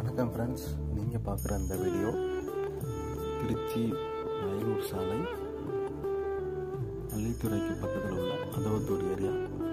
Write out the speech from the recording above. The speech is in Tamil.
வணக்கம் ஃப்ரெண்ட்ஸ், நீங்கள் பார்க்குற அந்த வீடியோ திருச்சி வயலூர் சாலை பள்ளித்துறைக்கு பக்கத்தில் உள்ள அதவத்தூர் ஏரியா